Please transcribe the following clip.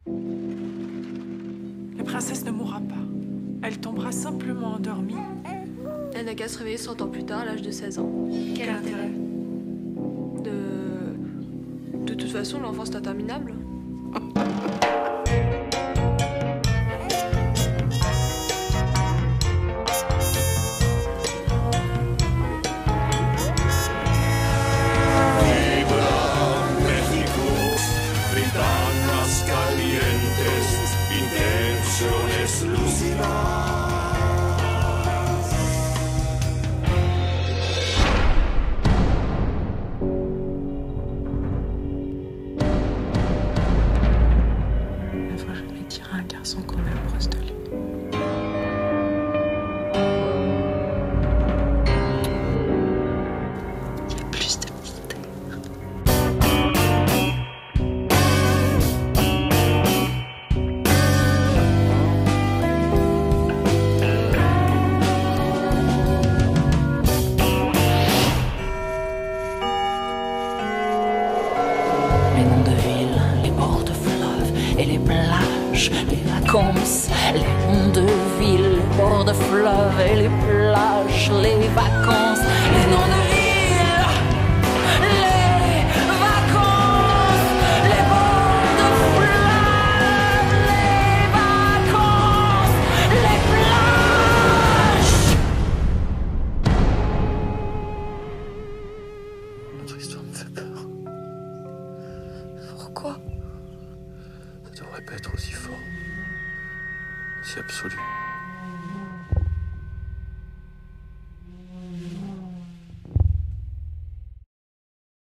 La princesse ne mourra pas. Elle tombera simplement endormie. Elle n'a qu'à se réveiller 100 ans plus tard, à l'âge de 16 ans. Quel intérêt? De toute façon, l'enfance est interminable. Ne faut jamais dire à un garçon qu'on est amoureuse de lui. Il y a plus de mystère. Les noms de villes, les bords de fleuves et les plages, les vacances. Les noms de villes, les bords de fleuves et les plages, les vacances. Les noms de villes, les vacances, les bords de fleuves, les vacances, les plages. Notre histoire me fait peur. Pourquoi? Ça devrait pas être aussi fort, si absolu.